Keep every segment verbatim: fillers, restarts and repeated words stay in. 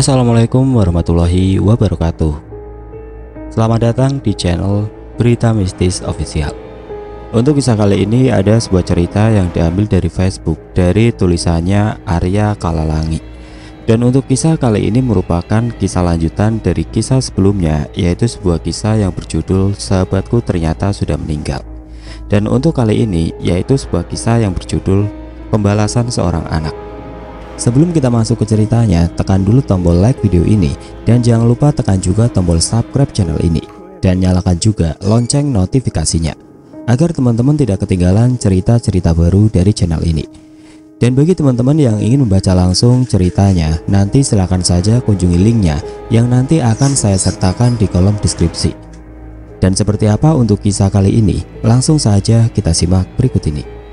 Assalamualaikum warahmatullahi wabarakatuh. Selamat datang di channel Berita Mistis Official. Untuk kisah kali ini ada sebuah cerita yang diambil dari Facebook dari tulisannya Arya Kalalangi. Dan untuk kisah kali ini merupakan kisah lanjutan dari kisah sebelumnya, yaitu sebuah kisah yang berjudul Sahabatku Ternyata Sudah Meninggal. Dan untuk kali ini yaitu sebuah kisah yang berjudul Pembalasan Seorang Anak. Sebelum kita masuk ke ceritanya, tekan dulu tombol like video ini dan jangan lupa tekan juga tombol subscribe channel ini dan nyalakan juga lonceng notifikasinya agar teman-teman tidak ketinggalan cerita-cerita baru dari channel ini. Dan bagi teman-teman yang ingin membaca langsung ceritanya, nanti silahkan saja kunjungi linknya yang nanti akan saya sertakan di kolom deskripsi. Dan seperti apa untuk kisah kali ini? Langsung saja kita simak berikut ini.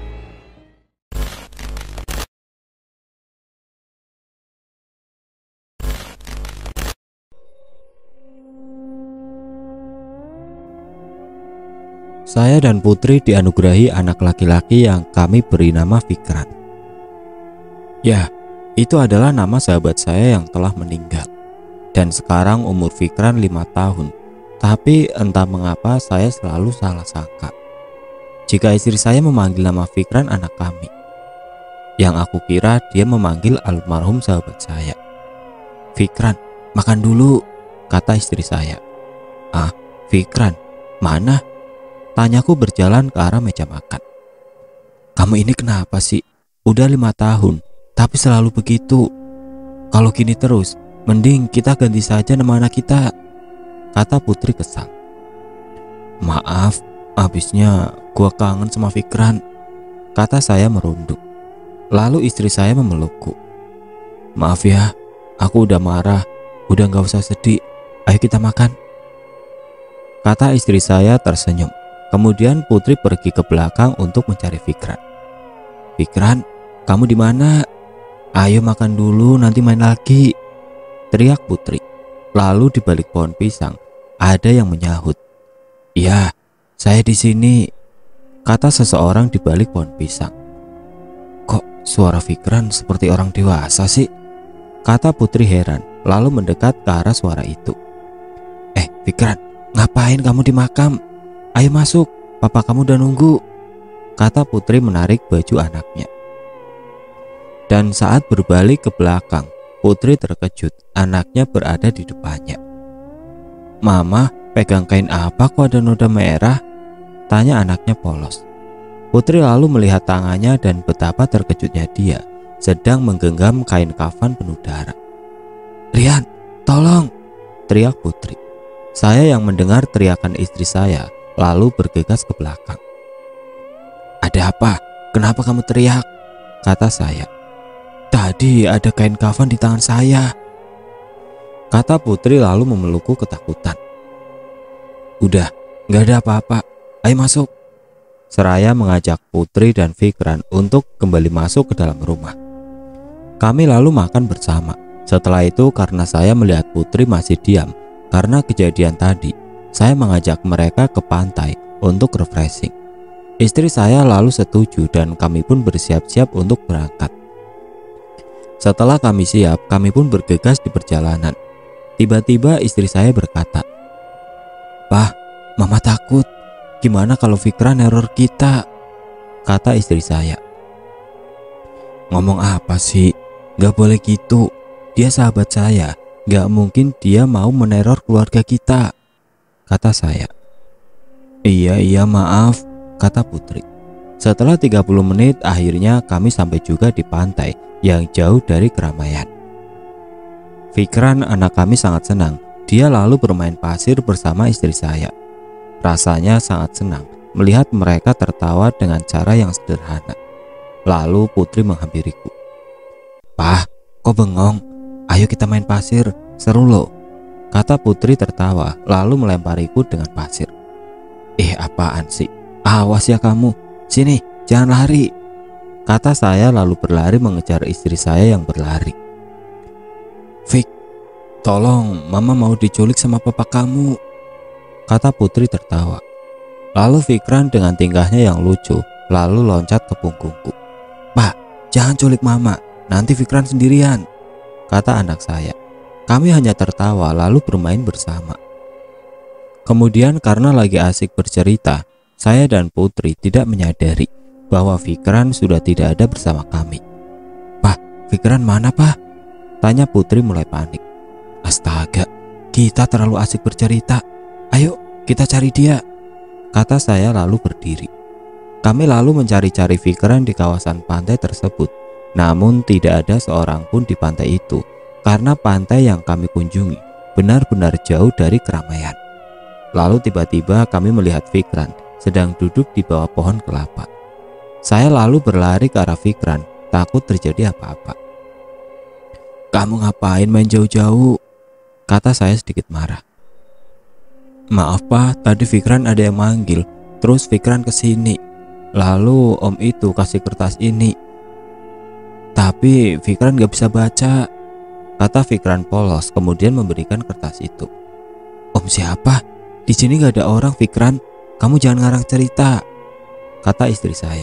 Saya dan Putri dianugerahi anak laki-laki yang kami beri nama Fikran. Ya, itu adalah nama sahabat saya yang telah meninggal. Dan sekarang umur Fikran lima tahun. Tapi entah mengapa saya selalu salah sangka jika istri saya memanggil nama Fikran anak kami. Yang aku kira dia memanggil almarhum sahabat saya. "Fikran, makan dulu," kata istri saya. "Ah, Fikran, mana?" Tanyaku berjalan ke arah meja makan. "Kamu ini kenapa sih? Udah lima tahun, tapi selalu begitu. Kalau gini terus, mending kita ganti saja nama anak kita," kata Putri kesal. "Maaf, habisnya gua kangen sama Fikran," kata saya merunduk. Lalu istri saya memelukku. "Maaf ya, aku udah marah. Udah gak usah sedih. Ayo kita makan," kata istri saya tersenyum. Kemudian Putri pergi ke belakang untuk mencari Fikran. "Fikran, kamu di mana? Ayo makan dulu, nanti main lagi," teriak Putri. Lalu di balik pohon pisang ada yang menyahut. "Iya, saya di sini," kata seseorang di balik pohon pisang. "Kok suara Fikran seperti orang dewasa sih?" kata Putri heran, lalu mendekat ke arah suara itu. "Eh, Fikran, ngapain kamu di makam? Ayo masuk, papa kamu udah nunggu," kata Putri menarik baju anaknya. Dan saat berbalik ke belakang, Putri terkejut anaknya berada di depannya. "Mama, pegang kain apa kok ada noda merah?" tanya anaknya polos. Putri lalu melihat tangannya dan betapa terkejutnya dia sedang menggenggam kain kafan penuh darah. "Rian, tolong!" teriak Putri. Saya yang mendengar teriakan istri saya lalu bergegas ke belakang. "Ada apa? Kenapa kamu teriak?" kata saya. "Tadi ada kain kafan di tangan saya," kata Putri lalu memelukku ketakutan. "Udah, gak ada apa-apa. Ayo masuk," seraya mengajak Putri dan Fikran untuk kembali masuk ke dalam rumah. Kami lalu makan bersama. Setelah itu karena saya melihat Putri masih diam karena kejadian tadi, saya mengajak mereka ke pantai untuk refreshing. Istri saya lalu setuju dan kami pun bersiap-siap untuk berangkat. Setelah kami siap, kami pun bergegas di perjalanan. Tiba-tiba istri saya berkata, "Pak, mama takut. Gimana kalau Fikran neror kita?" kata istri saya. "Ngomong apa sih? Gak boleh gitu. Dia sahabat saya. Gak mungkin dia mau meneror keluarga kita," kata saya. "Iya iya maaf," kata Putri. Setelah tiga puluh menit akhirnya kami sampai juga di pantai yang jauh dari keramaian. Fikran anak kami sangat senang. Dia lalu bermain pasir bersama istri saya. Rasanya sangat senang melihat mereka tertawa dengan cara yang sederhana. Lalu Putri menghampiriku. "Pah, kok bengong? Ayo kita main pasir, seru loh," kata Putri tertawa lalu melempariku dengan pasir. "Eh, apaan sih? Awas ya kamu. Sini, jangan lari," kata saya lalu berlari mengejar istri saya yang berlari. "Fik, tolong, mama mau diculik sama papa kamu," kata Putri tertawa. Lalu Fikran dengan tingkahnya yang lucu lalu loncat ke punggungku. "Pak, jangan culik mama, nanti Fikran sendirian," kata anak saya. Kami hanya tertawa lalu bermain bersama. Kemudian karena lagi asik bercerita, saya dan Putri tidak menyadari bahwa Fikran sudah tidak ada bersama kami. "Pak, Fikran mana, Pak?" tanya Putri mulai panik. "Astaga, kita terlalu asik bercerita. Ayo kita cari dia," kata saya lalu berdiri. Kami lalu mencari-cari Fikran di kawasan pantai tersebut. Namun tidak ada seorang pun di pantai itu karena pantai yang kami kunjungi benar-benar jauh dari keramaian. Lalu tiba-tiba kami melihat Fikran sedang duduk di bawah pohon kelapa. Saya lalu berlari ke arah Fikran, takut terjadi apa-apa. "Kamu ngapain main jauh-jauh?" kata saya sedikit marah. "Maaf Pak, tadi Fikran ada yang manggil, terus Fikran kesini. Lalu om itu kasih kertas ini. Tapi Fikran gak bisa baca," kata Fikran polos kemudian memberikan kertas itu. "Om siapa? Di sini gak ada orang Fikran. Kamu jangan ngarang cerita," kata istri saya.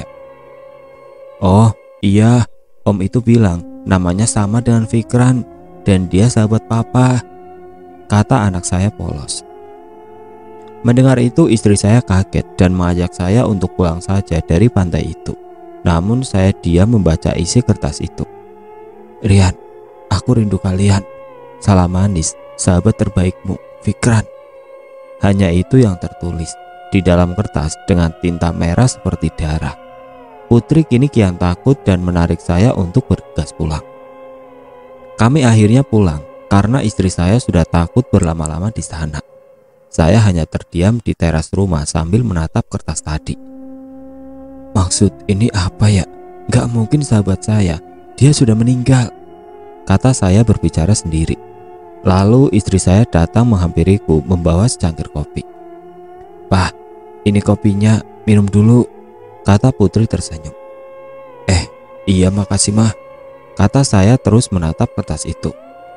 "Oh iya, om itu bilang namanya sama dengan Fikran dan dia sahabat papa," kata anak saya polos. Mendengar itu istri saya kaget dan mengajak saya untuk pulang saja dari pantai itu. Namun saya diam membaca isi kertas itu. "Rian, aku rindu kalian. Salam manis, sahabat terbaikmu, Fikran." Hanya itu yang tertulis di dalam kertas dengan tinta merah seperti darah. Putri kini kian takut dan menarik saya untuk bergegas pulang. Kami akhirnya pulang karena istri saya sudah takut berlama-lama di sana. Saya hanya terdiam di teras rumah sambil menatap kertas tadi. "Maksud ini apa ya? Gak mungkin sahabat saya, dia sudah meninggal," kata saya berbicara sendiri. Lalu istri saya datang menghampiriku membawa secangkir kopi. "Pak, ini kopinya, minum dulu," kata Putri tersenyum. "Eh, iya makasih mah," kata saya terus menatap kertas itu.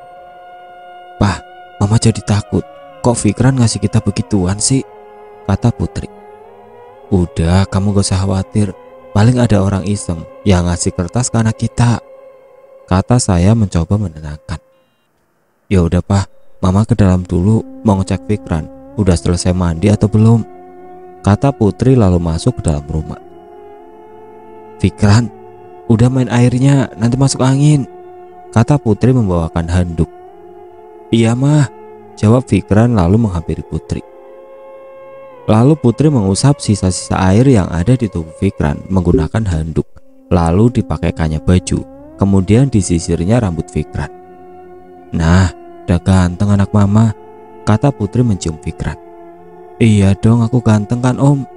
"Pak, mama jadi takut. Kok Fikran ngasih kita begituan sih?" kata Putri. "Udah, kamu gak usah khawatir. Paling ada orang iseng yang ngasih kertas ke anak kita," kata saya mencoba menenangkan. "Ya udah Pak, mama ke dalam dulu mau ngecek Fikran udah selesai mandi atau belum," kata Putri lalu masuk ke dalam rumah. "Fikran, udah main airnya, nanti masuk angin," kata Putri membawakan handuk. "Iya mah," jawab Fikran lalu menghampiri Putri. Lalu Putri mengusap sisa-sisa air yang ada di tubuh Fikran menggunakan handuk. Lalu dipakaikannya baju, kemudian disisirnya rambut Fikran. "Nah, udah ganteng anak mama," kata Putri mencium Fikran. "Iya dong, aku ganteng kan om,"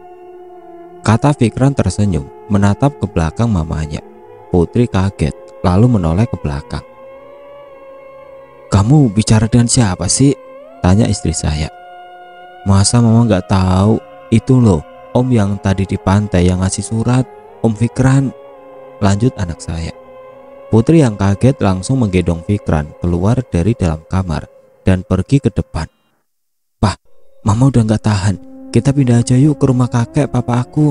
kata Fikran tersenyum menatap ke belakang mamanya. Putri kaget lalu menoleh ke belakang. "Kamu bicara dengan siapa sih?" tanya istri saya. "Masa mama gak tahu? Itu loh om yang tadi di pantai yang ngasih surat, Om Fikran," lanjut anak saya. Putri yang kaget langsung menggendong Fikran keluar dari dalam kamar dan pergi ke depan. "Pak, mama udah gak tahan. Kita pindah aja yuk ke rumah kakek papa aku,"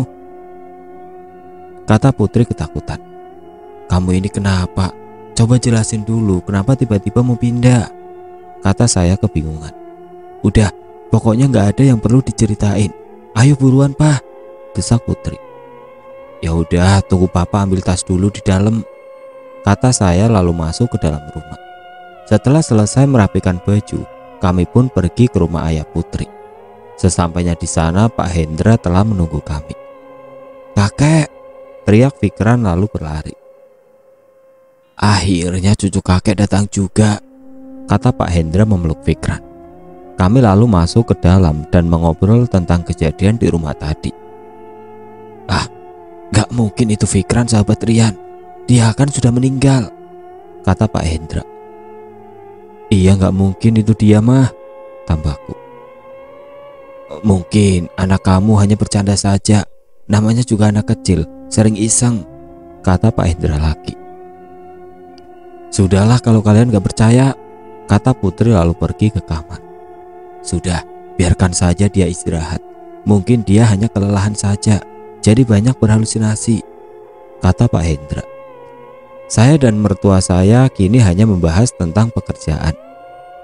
kata Putri ketakutan. "Kamu ini kenapa? Coba jelasin dulu kenapa tiba-tiba mau pindah," kata saya kebingungan. "Udah, pokoknya gak ada yang perlu diceritain. Ayo buruan Pak," desak Putri. "Ya udah, tunggu papa ambil tas dulu di dalam," kata saya lalu masuk ke dalam rumah. Setelah selesai merapikan baju, kami pun pergi ke rumah ayah Putri. Sesampainya di sana, Pak Hendra telah menunggu kami. "Kakek!" teriak Fikran lalu berlari. "Akhirnya cucu kakek datang juga," kata Pak Hendra memeluk Fikran. Kami lalu masuk ke dalam dan mengobrol tentang kejadian di rumah tadi. "Ah, gak mungkin itu Fikran sahabat Rian. Dia kan sudah meninggal," kata Pak Hendra. "Iya gak mungkin itu dia mah," tambahku. "Mungkin anak kamu hanya bercanda saja. Namanya juga anak kecil, sering iseng," kata Pak Hendra lagi. "Sudahlah kalau kalian gak percaya," kata Putri lalu pergi ke kamar. "Sudah, biarkan saja dia istirahat. Mungkin dia hanya kelelahan saja, jadi banyak berhalusinasi," kata Pak Hendra. Saya dan mertua saya kini hanya membahas tentang pekerjaan.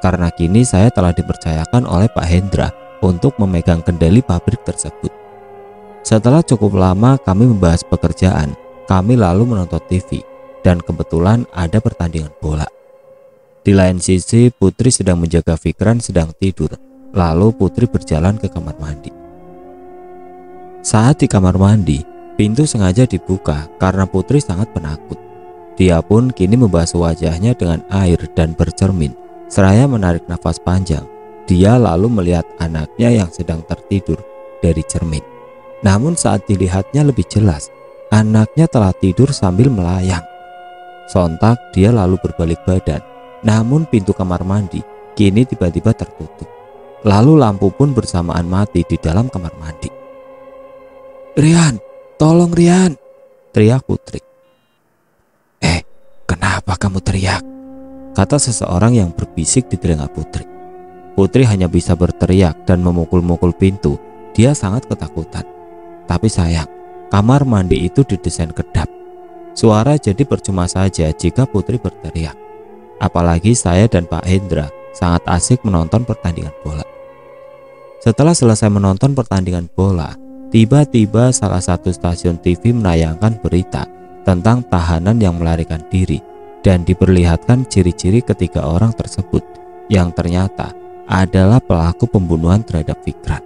karena kini saya telah dipercayakan oleh Pak Hendra untuk memegang kendali pabrik tersebut. Setelah cukup lama kami membahas pekerjaan, kami lalu menonton T V dan kebetulan ada pertandingan bola. Di lain sisi, Putri sedang menjaga Fikran sedang tidur. Lalu Putri berjalan ke kamar mandi. Saat di kamar mandi, pintu sengaja dibuka karena Putri sangat penakut. Dia pun kini membasuh wajahnya dengan air dan bercermin. Seraya menarik nafas panjang, dia lalu melihat anaknya yang sedang tertidur dari cermin. Namun saat dilihatnya lebih jelas, anaknya telah tidur sambil melayang. Sontak dia lalu berbalik badan, namun pintu kamar mandi kini tiba-tiba tertutup. Lalu lampu pun bersamaan mati di dalam kamar mandi. "Rian, tolong Rian!" teriak Putri. "Eh, kenapa kamu teriak?" kata seseorang yang berbisik di telinga Putri. Putri hanya bisa berteriak dan memukul-mukul pintu. Dia sangat ketakutan. Tapi sayang, kamar mandi itu didesain kedap. Suara jadi percuma saja jika Putri berteriak. Apalagi saya dan Pak Hendra sangat asik menonton pertandingan bola. Setelah selesai menonton pertandingan bola, tiba-tiba salah satu stasiun T V menayangkan berita tentang tahanan yang melarikan diri dan diperlihatkan ciri-ciri ketiga orang tersebut yang ternyata adalah pelaku pembunuhan terhadap Fikran.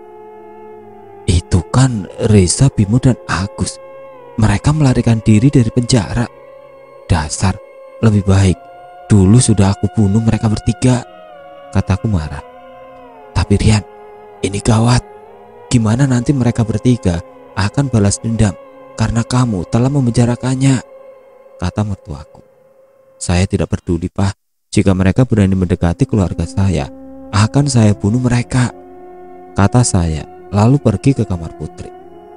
"Itu kan Reza, Bimo, dan Agus. Mereka melarikan diri dari penjara. Dasar, lebih baik dulu sudah aku bunuh mereka bertiga," kataku marah. "Tapi Rian, ini gawat. Gimana nanti mereka bertiga akan balas dendam karena kamu telah memenjarakannya," kata mertuaku. "Saya tidak peduli, Pak. Jika mereka berani mendekati keluarga saya, akan saya bunuh mereka," kata saya, lalu pergi ke kamar Putri.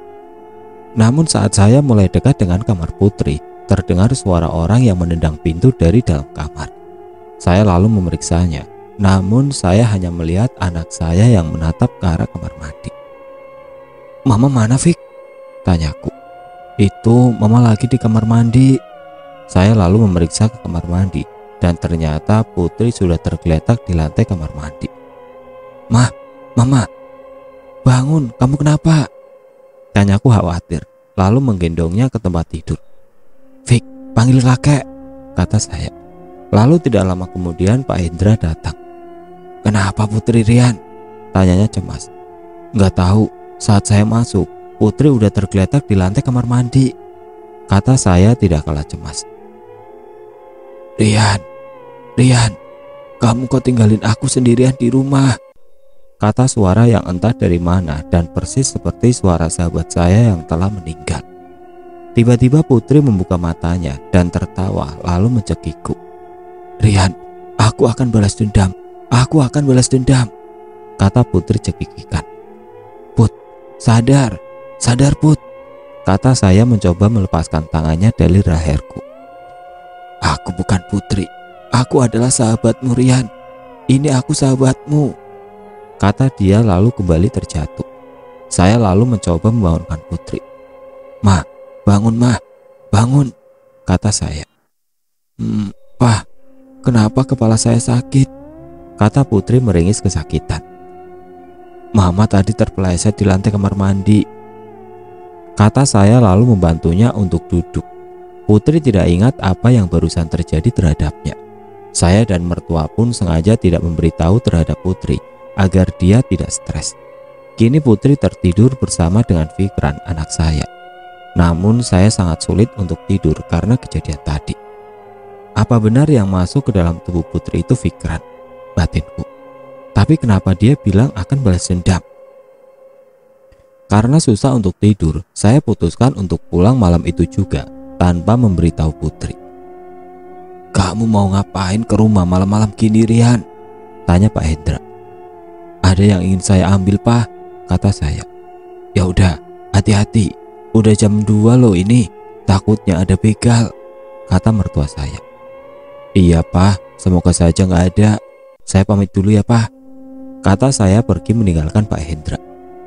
Namun saat saya mulai dekat dengan kamar Putri, terdengar suara orang yang menendang pintu dari dalam kamar. Saya lalu memeriksanya, namun saya hanya melihat anak saya yang menatap ke arah kamar mandi. "Mama mana, Fik?" tanyaku. "Itu Mama lagi di kamar mandi." Saya lalu memeriksa ke kamar mandi dan ternyata Putri sudah tergeletak di lantai kamar mandi. "Mah, Mama, bangun, kamu kenapa?" tanyaku khawatir, lalu menggendongnya ke tempat tidur. "Fik, panggil kakek," kata saya. Lalu tidak lama kemudian Pak Hendra datang. "Kenapa Putri, Rian?" tanyanya cemas. "Nggak tahu, saat saya masuk, Putri udah tergeletak di lantai kamar mandi," kata saya tidak kalah cemas. "Rian, Rian, kamu kok tinggalin aku sendirian di rumah?" kata suara yang entah dari mana dan persis seperti suara sahabat saya yang telah meninggal. Tiba-tiba Putri membuka matanya dan tertawa lalu mencekikku. "Rian, aku akan balas dendam, aku akan balas dendam," kata Putri cekikikan. "Put, sadar, sadar Put," kata saya mencoba melepaskan tangannya dari leherku. "Aku bukan Putri, aku adalah sahabatmu Rian. Ini aku sahabatmu," kata dia lalu kembali terjatuh. Saya lalu mencoba membangunkan Putri. "Ma, bangun Ma, bangun," kata saya. Hmm, "Pak, kenapa kepala saya sakit?" kata Putri meringis kesakitan. "Mama tadi terpeleset di lantai kamar mandi," kata saya lalu membantunya untuk duduk. Putri tidak ingat apa yang barusan terjadi terhadapnya. Saya dan mertua pun sengaja tidak memberitahu terhadap Putri agar dia tidak stres. Kini Putri tertidur bersama dengan Fikran, anak saya. Namun saya sangat sulit untuk tidur karena kejadian tadi. Apa benar yang masuk ke dalam tubuh Putri itu Fikran? Batinku. Tapi kenapa dia bilang akan balas dendam? Karena susah untuk tidur, saya putuskan untuk pulang malam itu juga tanpa memberitahu Putri. "Kamu mau ngapain ke rumah malam-malam gini, Rian?" tanya Pak Hendra. "Ada yang ingin saya ambil, Pak," kata saya. "Ya udah, hati-hati. Udah jam dua loh ini. Takutnya ada begal," kata mertua saya. "Iya, Pak. Semoga saja nggak ada. Saya pamit dulu ya, Pak," kata saya pergi meninggalkan Pak Hendra.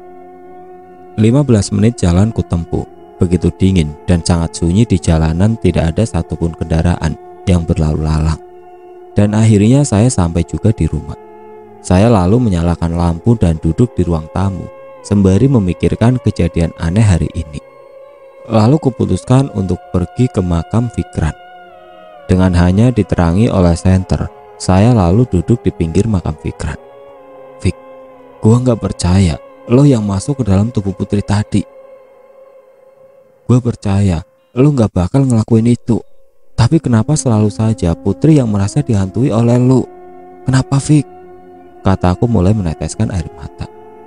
lima belas menit jalan kutempuh. Begitu dingin dan sangat sunyi di jalanan, tidak ada satupun kendaraan yang berlalu lalang. Dan akhirnya saya sampai juga di rumah. Saya lalu menyalakan lampu dan duduk di ruang tamu sembari memikirkan kejadian aneh hari ini. Lalu kuputuskan untuk pergi ke makam Fikran. Dengan hanya diterangi oleh senter, saya lalu duduk di pinggir makam Fikran. Fik, gua nggak percaya lo yang masuk ke dalam tubuh Putri tadi. Gua percaya lo nggak bakal ngelakuin itu. Tapi kenapa selalu saja Putri yang merasa dihantui oleh lu? Kenapa, Fik? Kataku mulai meneteskan air mata.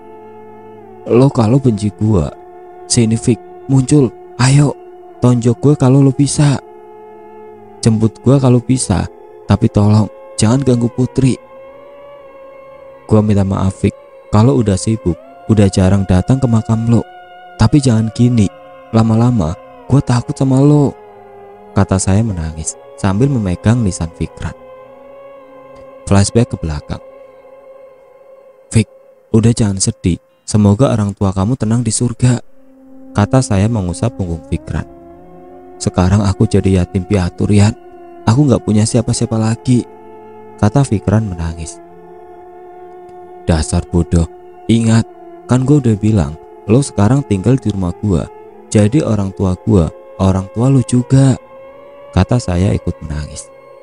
Lo kalau benci gua, sini Fik, muncul, ayo, tonjok gue kalau lo bisa. Jemput gua kalau bisa, tapi tolong jangan ganggu Putri. Gua minta maaf, Fik, kalau udah sibuk, udah jarang datang ke makam lo. Tapi jangan gini, lama-lama gua takut sama lo. Kata saya menangis sambil memegang lisan Fikran. Flashback ke belakang. Fik, udah jangan sedih. Semoga orang tua kamu tenang di surga. Kata saya mengusap punggung Fikran. Sekarang aku jadi yatim piatu, Rian. Aku gak punya siapa-siapa lagi. Kata Fikran menangis. Dasar bodoh. Ingat, kan gue udah bilang lo sekarang tinggal di rumah gue. Jadi orang tua gue, orang tua lo juga. Kata saya ikut menangis.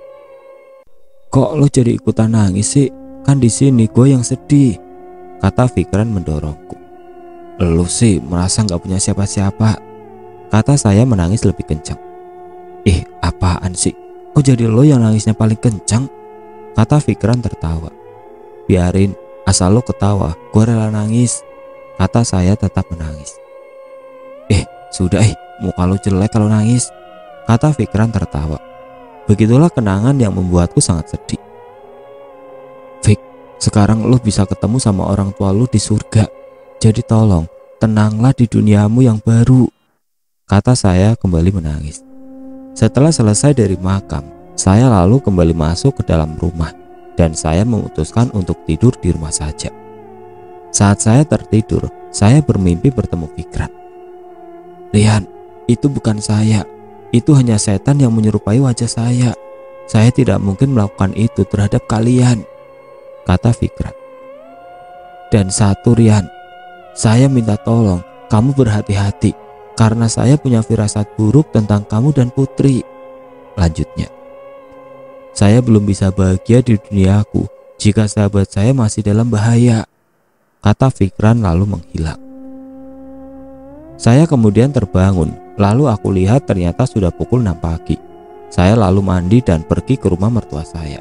Kok lo jadi ikutan nangis sih? Kan di sini gue yang sedih. Kata Fikran mendorongku. Lo sih merasa nggak punya siapa-siapa. Kata saya menangis lebih kencang. Ih, apaan sih? Kok jadi lo yang nangisnya paling kencang? Kata Fikran tertawa. Biarin, asal lo ketawa, gue rela nangis. Kata saya tetap menangis. Eh, sudah eh, muka lo jelek kalau nangis. Kata Fikran tertawa. Begitulah kenangan yang membuatku sangat sedih. Fik, sekarang lo bisa ketemu sama orang tua lo di surga. Jadi tolong, tenanglah di duniamu yang baru. Kata saya kembali menangis. Setelah selesai dari makam, saya lalu kembali masuk ke dalam rumah. Dan saya memutuskan untuk tidur di rumah saja. Saat saya tertidur, saya bermimpi bertemu Fikran. Rian, itu bukan saya. Itu hanya setan yang menyerupai wajah saya. Saya tidak mungkin melakukan itu terhadap kalian. Kata Fikran. Dan satu, Rian, saya minta tolong kamu berhati-hati. Karena saya punya firasat buruk tentang kamu dan Putri. Lanjutnya. Saya belum bisa bahagia di duniaku jika sahabat saya masih dalam bahaya. Kata Fikran lalu menghilang. Saya kemudian terbangun, lalu aku lihat ternyata sudah pukul enam pagi. Saya lalu mandi dan pergi ke rumah mertua saya.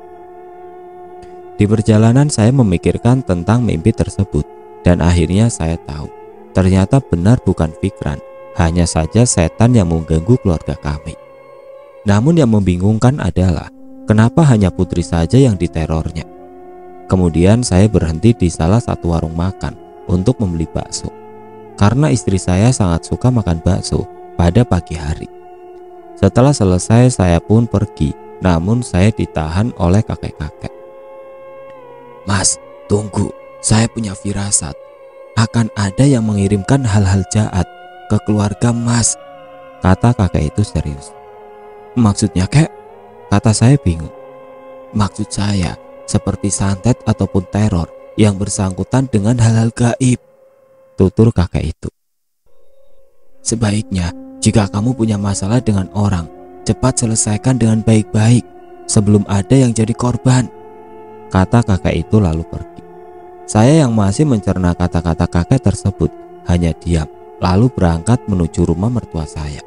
Di perjalanan saya memikirkan tentang mimpi tersebut dan akhirnya saya tahu ternyata benar bukan Fikran, hanya saja setan yang mengganggu keluarga kami. Namun yang membingungkan adalah kenapa hanya Putri saja yang diterornya. Kemudian saya berhenti di salah satu warung makan untuk membeli bakso. Karena istri saya sangat suka makan bakso pada pagi hari. Setelah selesai saya pun pergi, namun saya ditahan oleh kakek-kakek. Mas, tunggu, saya punya firasat. Akan ada yang mengirimkan hal-hal jahat ke keluarga Mas. Kata kakek itu serius. Maksudnya kek? Kata saya bingung. Maksud saya seperti santet ataupun teror yang bersangkutan dengan hal-hal gaib. Tutur kakek itu. Sebaiknya jika kamu punya masalah dengan orang, cepat selesaikan dengan baik-baik sebelum ada yang jadi korban. Kata kakek itu lalu pergi. Saya yang masih mencerna kata-kata kakek tersebut hanya diam, lalu berangkat menuju rumah mertua saya.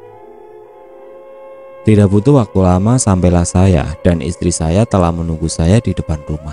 Tidak butuh waktu lama sampailah saya dan istri saya telah menunggu saya di depan rumah.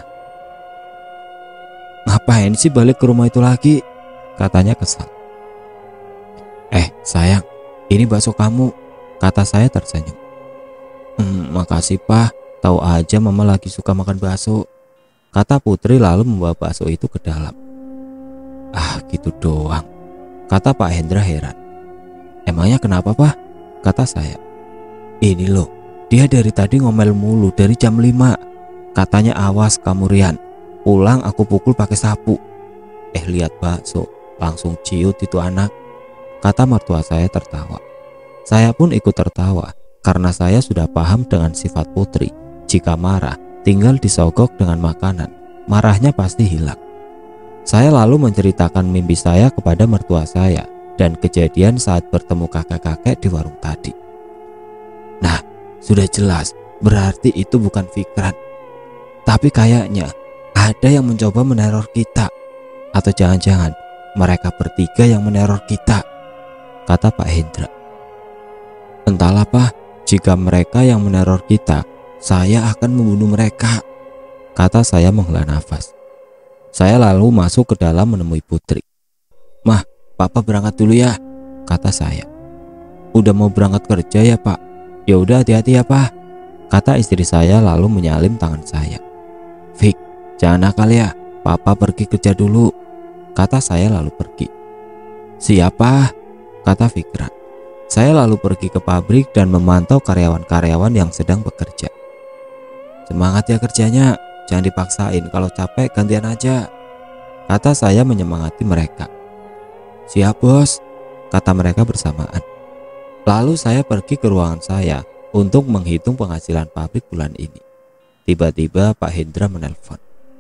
Ngapain sih balik ke rumah itu lagi? Katanya kesal. Eh sayang, ini bakso kamu, kata saya tersenyum. Hmm, makasih Pak, tahu aja mama lagi suka makan bakso. Kata Putri lalu membawa bakso itu ke dalam. Ah gitu doang, kata Pak Hendra heran. Emangnya kenapa Pak? Kata saya. Ini loh, dia dari tadi ngomel mulu dari jam lima. Katanya awas kamu Rian, pulang aku pukul pakai sapu. Eh lihat bakso, langsung ciut itu anak. Kata mertua saya tertawa. Saya pun ikut tertawa karena saya sudah paham dengan sifat Putri. Jika marah tinggal disogok dengan makanan, marahnya pasti hilang. Saya lalu menceritakan mimpi saya kepada mertua saya dan kejadian saat bertemu kakek-kakek di warung tadi. Nah, sudah jelas berarti itu bukan Fikran. Tapi kayaknya ada yang mencoba meneror kita. Atau jangan-jangan mereka bertiga yang meneror kita, kata Pak Hendra. Entahlah Pak, jika mereka yang meneror kita, saya akan membunuh mereka, kata saya menghela nafas. Saya lalu masuk ke dalam menemui Putri. Mah, Papa berangkat dulu ya, kata saya. Udah mau berangkat kerja ya Pak? Ya udah hati-hati ya Pak, kata istri saya lalu menyalip tangan saya. Fik, jangan nakal ya, Papa pergi kerja dulu, kata saya lalu pergi. Siapa? Kata Fikran. Saya lalu pergi ke pabrik dan memantau karyawan-karyawan yang sedang bekerja. Semangat ya kerjanya, jangan dipaksain, kalau capek gantian aja, kata saya menyemangati mereka. Siap bos, kata mereka bersamaan. Lalu saya pergi ke ruangan saya untuk menghitung penghasilan pabrik bulan ini. Tiba-tiba Pak Hendra menelpon.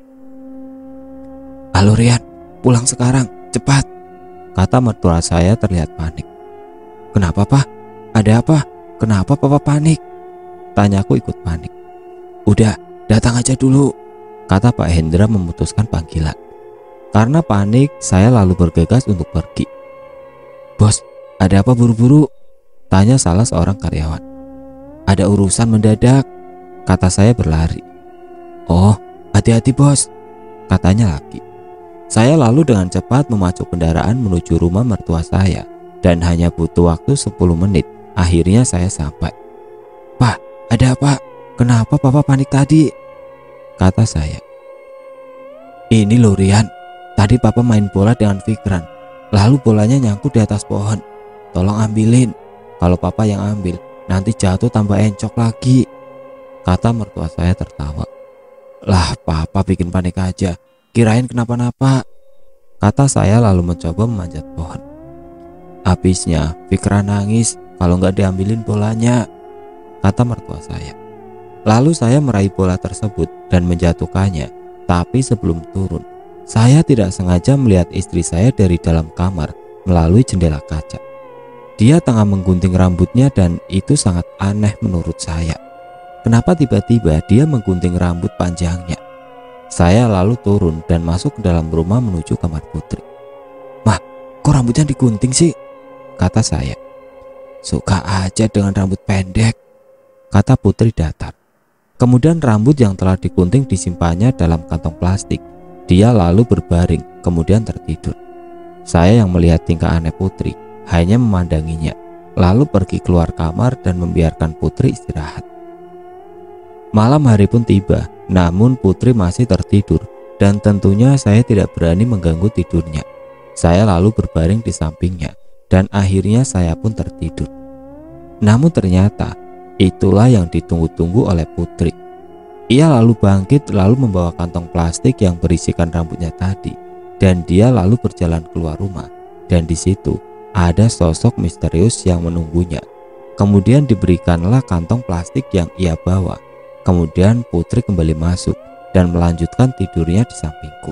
Halo Rian, pulang sekarang, cepat, kata mertua saya terlihat panik. Kenapa Pak? Ada apa? Kenapa Papa panik? Tanyaku ikut panik. Udah, datang aja dulu, kata Pak Hendra memutuskan panggilan. Karena panik, saya lalu bergegas untuk pergi. Bos, ada apa buru-buru? Tanya salah seorang karyawan. Ada urusan mendadak, kata saya berlari. Oh, hati-hati bos, katanya lagi. Saya lalu dengan cepat memacu kendaraan menuju rumah mertua saya dan hanya butuh waktu sepuluh menit. Akhirnya saya sampai. Pak, ada apa? Kenapa Papa panik tadi? Kata saya. Ini loh Rian, tadi Papa main bola dengan Fikran, lalu bolanya nyangkut di atas pohon. Tolong ambilin, kalau Papa yang ambil nanti jatuh tambah encok lagi, kata mertua saya tertawa. Lah Papa bikin panik aja, kirain kenapa-napa, kata saya lalu mencoba memanjat pohon. Habisnya Fikran nangis kalau nggak diambilin bolanya, kata mertua saya. Lalu saya meraih bola tersebut dan menjatuhkannya. Tapi sebelum turun, saya tidak sengaja melihat istri saya dari dalam kamar melalui jendela kaca. Dia tengah menggunting rambutnya dan itu sangat aneh menurut saya. Kenapa tiba-tiba dia menggunting rambut panjangnya? Saya lalu turun dan masuk ke dalam rumah menuju kamar Putri. Mah, kok rambutnya digunting sih? Kata saya. Suka aja dengan rambut pendek, kata Putri datar. Kemudian rambut yang telah digunting disimpannya dalam kantong plastik. Dia lalu berbaring, kemudian tertidur. Saya yang melihat tingkah aneh Putri hanya memandanginya, lalu pergi keluar kamar dan membiarkan Putri istirahat. Malam hari pun tiba, namun Putri masih tertidur dan tentunya saya tidak berani mengganggu tidurnya. Saya lalu berbaring di sampingnya dan akhirnya saya pun tertidur. Namun ternyata itulah yang ditunggu-tunggu oleh Putri. Ia lalu bangkit lalu membawa kantong plastik yang berisikan rambutnya tadi dan dia lalu berjalan keluar rumah. Dan di situ ada sosok misterius yang menunggunya. Kemudian diberikanlah kantong plastik yang ia bawa. Kemudian Putri kembali masuk dan melanjutkan tidurnya di sampingku.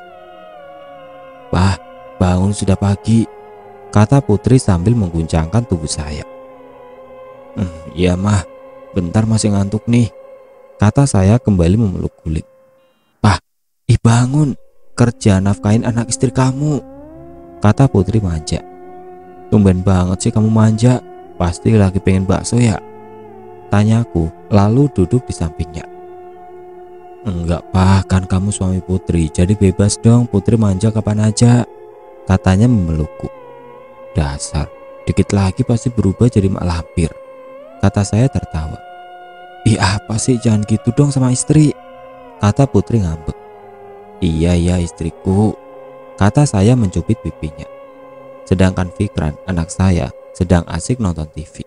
Bah, bangun sudah pagi, kata Putri sambil mengguncangkan tubuh saya. Hmm, iya mah, bentar masih ngantuk nih, kata saya kembali memeluk guling. Pah, ih bangun, kerja nafkahin anak istri kamu, kata Putri manja. Tumben banget sih kamu manja, pasti lagi pengen bakso ya, tanyaku lalu duduk di sampingnya. Enggak Pak, kan kamu suami Putri, jadi bebas dong Putri manja kapan aja, katanya memelukku. Dasar, dikit lagi pasti berubah jadi mak lampir, kata saya tertawa. Ih apa sih, jangan gitu dong sama istri, kata Putri ngambek. Iya ya istriku, kata saya mencubit pipinya. Sedangkan Fikran, anak saya, sedang asik nonton T V.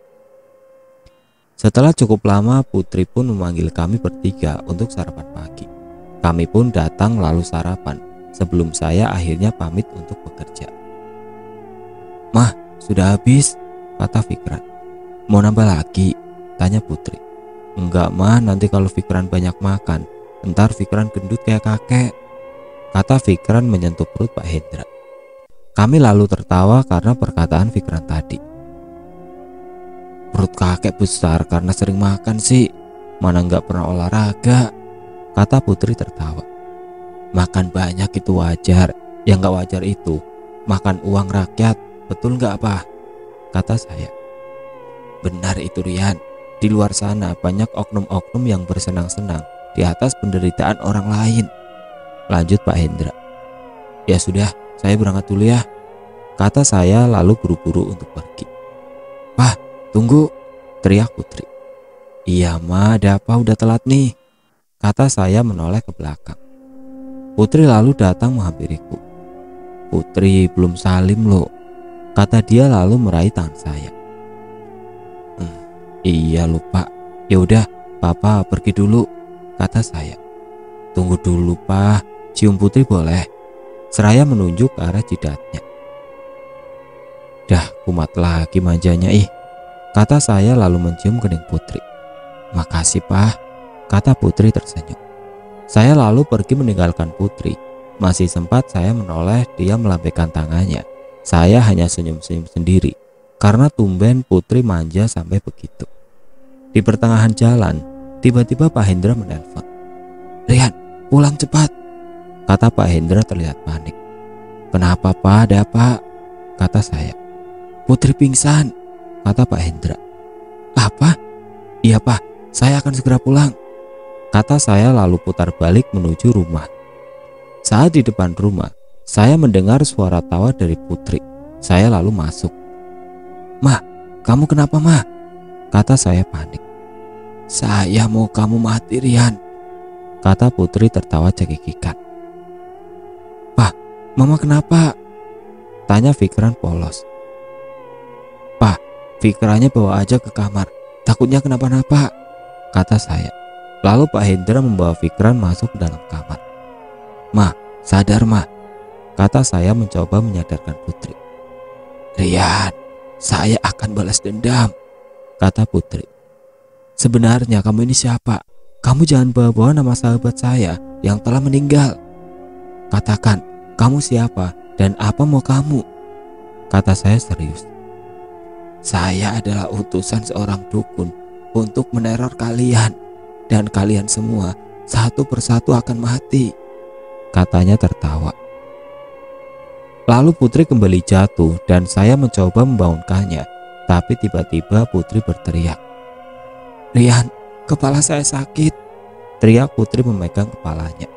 Setelah cukup lama, Putri pun memanggil kami bertiga untuk sarapan pagi. Kami pun datang lalu sarapan sebelum saya akhirnya pamit untuk bekerja. Mah, sudah habis, kata Fikran. Mau nambah lagi? Tanya Putri. Enggak mah, nanti kalau Fikran banyak makan, Ntar Fikran gendut kayak kakek, kata Fikran menyentuh perut Pak Hendra. Kami lalu tertawa karena perkataan Fikran tadi. Perut kakek besar karena sering makan sih, mana nggak pernah olahraga, kata Putri tertawa. Makan banyak itu wajar, yang nggak wajar itu makan uang rakyat, betul nggak apa? Kata saya. Benar itu Rian, di luar sana banyak oknum-oknum yang bersenang-senang di atas penderitaan orang lain, lanjut Pak Hendra. Ya sudah, saya berangkat dulu ya, kata saya lalu buru-buru untuk pergi. Wah, tunggu, teriak Putri. Iya ma, ada apa, udah telat nih, kata saya menoleh ke belakang. Putri lalu datang menghampiriku. Putri, belum salim loh, kata dia lalu meraih tangan saya. Hmm, iya lupa, ya udah papa pergi dulu, kata saya. Tunggu dulu pak, cium Putri boleh, seraya menunjuk ke arah jidatnya. Dah kumat lagi manjanya ih, kata saya lalu mencium kening Putri. Makasih pak, kata Putri tersenyum. Saya lalu pergi meninggalkan Putri. Masih sempat saya menoleh dia melambaikan tangannya. Saya hanya senyum-senyum sendiri karena tumben Putri manja sampai begitu. Di pertengahan jalan, tiba-tiba Pak Hendra menelpon. Rian, pulang cepat, kata Pak Hendra terlihat panik. Kenapa pak, ada apa, kata saya. Putri pingsan, kata Pak Hendra. Apa? Iya pak, saya akan segera pulang, kata saya lalu putar balik menuju rumah. Saat di depan rumah, saya mendengar suara tawa dari Putri. Saya lalu masuk. Mah, kamu kenapa mah? Kata saya panik. Saya mau kamu mati Rian, kata Putri tertawa cekikikan. Pak, mama kenapa? Tanya Fikran polos. Pak, Fikrannya bawa aja ke kamar, takutnya kenapa-napa, kata saya. Lalu Pak Hendra membawa Fikran masuk ke dalam kamar. Ma, sadar ma, kata saya mencoba menyadarkan Putri. Rian, saya akan balas dendam, kata Putri. Sebenarnya kamu ini siapa? Kamu jangan bawa-bawa nama sahabat saya yang telah meninggal. Katakan, kamu siapa dan apa mau kamu? Kata saya serius. Saya adalah utusan seorang dukun untuk meneror kalian, dan kalian semua satu persatu akan mati, katanya tertawa. Lalu Putri kembali jatuh dan saya mencoba membangunkannya, tapi tiba-tiba Putri berteriak. Rian, kepala saya sakit, teriak Putri memegang kepalanya.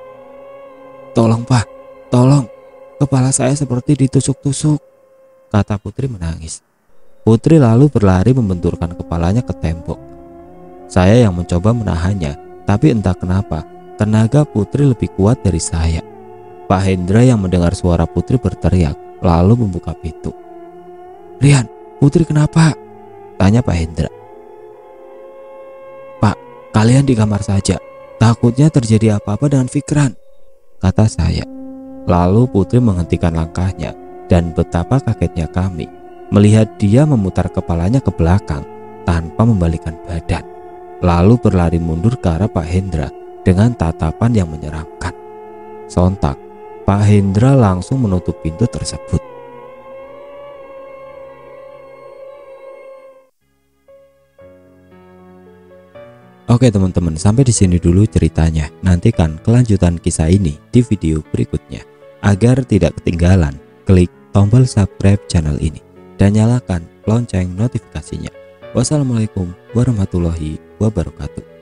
Tolong pak, tolong, kepala saya seperti ditusuk-tusuk, kata Putri menangis. Putri lalu berlari membenturkan kepalanya ke tembok. Saya yang mencoba menahannya, tapi entah kenapa tenaga Putri lebih kuat dari saya. Pak Hendra yang mendengar suara Putri berteriak lalu membuka pintu. Rian, Putri kenapa? Tanya Pak Hendra. Pak, kalian di kamar saja, takutnya terjadi apa-apa dengan Fikran, kata saya. Lalu Putri menghentikan langkahnya dan betapa kagetnya kami melihat dia memutar kepalanya ke belakang tanpa membalikkan badan, lalu berlari mundur ke arah Pak Hendra dengan tatapan yang menyeramkan. Sontak, Pak Hendra langsung menutup pintu tersebut. Oke teman-teman, sampai di sini dulu ceritanya. Nantikan kelanjutan kisah ini di video berikutnya. Agar tidak ketinggalan, klik tombol subscribe channel ini dan nyalakan lonceng notifikasinya. Wassalamualaikum warahmatullahi wabarakatuh.